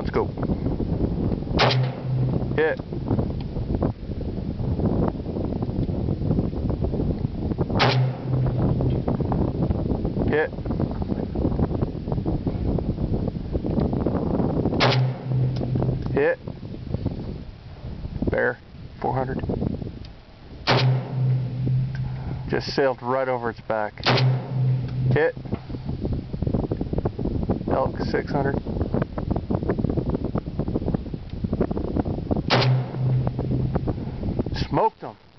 on scope. Hit. Hit. Hit. Bear. 400. Just sailed right over its back. Hit. Elk. 600. Smoked them.